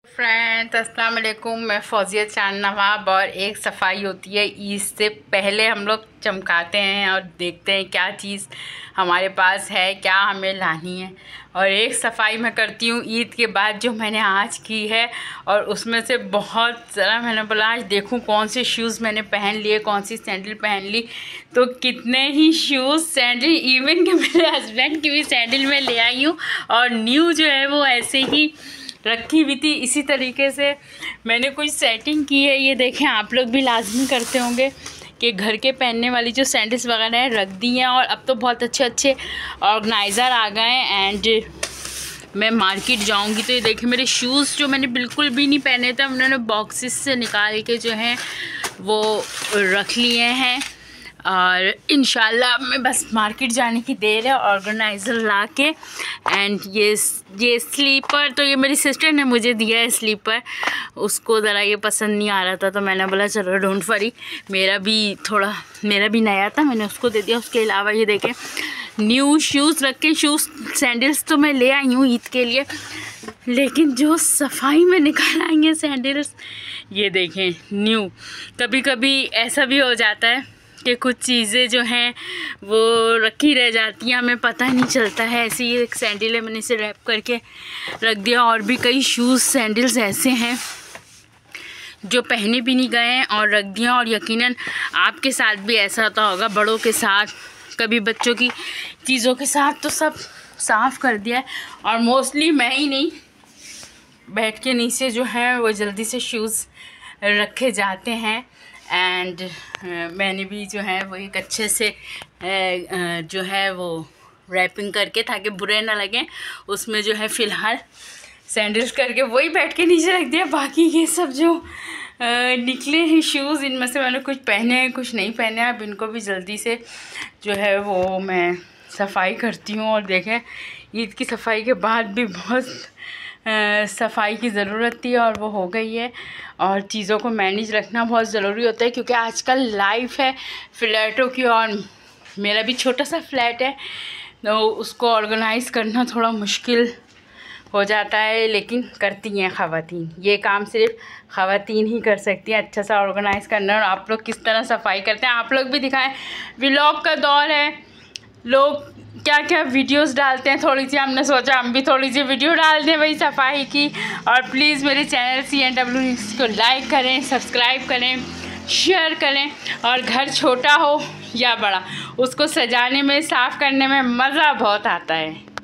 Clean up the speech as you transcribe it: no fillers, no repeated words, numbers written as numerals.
Friends अस्सलाम वालेकुम। मैं फौजिया चांद नवाब। और एक सफाई होती है ईद से पहले, हम लोग चमकाते हैं और देखते हैं क्या चीज़ हमारे पास है, क्या हमें लानी है। और एक सफाई मैं करती हूँ ईद के बाद, जो मैंने आज की है। और उसमें से बहुत ज़रा मैंने बोला आज देखूँ कौन से शूज़ मैंने पहन लिए, कौन सी सैंडल पहन ली। तो कितने ही शूज़, सैंडल, इवन कि मेरे हस्बैंड की भी सैंडल मैं ले आई हूँ। और न्यू जो है वो ऐसे ही रखी हुई थी। इसी तरीके से मैंने कुछ सेटिंग की है। ये देखें, आप लोग भी लाजमी करते होंगे कि घर के पहनने वाली जो सैंडल्स वगैरह हैं रख दी हैं। और अब तो बहुत अच्छे अच्छे ऑर्गेनाइज़र आ गए हैं। एंड मैं मार्केट जाऊंगी तो ये देखिए मेरे शूज़ जो मैंने बिल्कुल भी नहीं पहने थे, उन्होंने बॉक्सेस से निकाल के जो हैं वो रख लिए हैं। और इंशाल्लाह मैं बस मार्केट जाने की देर है ऑर्गेनाइज़र ला के। एंड ये स्लीपर तो ये मेरी सिस्टर ने मुझे दिया है स्लीपर। उसको ज़रा ये पसंद नहीं आ रहा था तो मैंने बोला चलो डोंट वरी, मेरा भी नया था, मैंने उसको दे दिया। उसके अलावा ये देखें न्यू शूज़ रख के, शूज़ सैंडल्स तो मैं ले आई हूँ ईद के लिए, लेकिन जो सफाई में निकाल आएंगे सैंडल्स, ये देखें न्यू। कभी कभी ऐसा भी हो जाता है कि कुछ चीज़ें जो हैं वो रखी रह जाती हैं, हमें पता नहीं चलता है। ऐसे ही एक सैंडल है, मैंने इसे रैप करके रख दिया। और भी कई शूज़ सैंडल्स ऐसे हैं जो पहने भी नहीं गए हैं और रख दिया। और यकीनन आपके साथ भी ऐसा होता होगा, बड़ों के साथ, कभी बच्चों की चीज़ों के साथ, तो सब साफ़ कर दिया है। और मोस्टली मैं ही नहीं, बेड के नीचे जो है वो जल्दी से शूज़ रखे जाते हैं। एंड मैंने भी जो है वो एक अच्छे से जो है वो रैपिंग करके, ताकि बुरे ना लगें, उसमें जो है फ़िलहाल सैंडल्स करके वही बेड के नीचे रख दिया। बाकी ये सब जो निकले हैं शूज़, इनमें से मैंने कुछ पहने हैं, कुछ नहीं पहने हैं। अब इनको भी जल्दी से जो है वो मैं सफाई करती हूँ। और देखें ईद की सफाई के बाद भी बहुत सफाई की ज़रूरत थी और वो हो गई है। और चीज़ों को मैनेज रखना बहुत ज़रूरी होता है, क्योंकि आजकल लाइफ है फ्लैटों की, और मेरा भी छोटा सा फ्लैट है, तो उसको ऑर्गेनाइज़ करना थोड़ा मुश्किल हो जाता है। लेकिन करती हैं ख़वातीन, ये काम सिर्फ ख़वातीन ही कर सकती हैं, अच्छा सा ऑर्गेनाइज़ करना। और आप लोग किस तरह सफाई करते हैं आप लोग भी दिखाएं। व्लॉग का दौर है, लोग क्या क्या वीडियोस डालते हैं, थोड़ी सी हमने सोचा हम भी थोड़ी सी वीडियो डाल दें वही सफाई की। और प्लीज़ मेरे चैनल CNW न्यूज़ को लाइक करें, सब्सक्राइब करें, शेयर करें। और घर छोटा हो या बड़ा, उसको सजाने में, साफ़ करने में मज़ा बहुत आता है।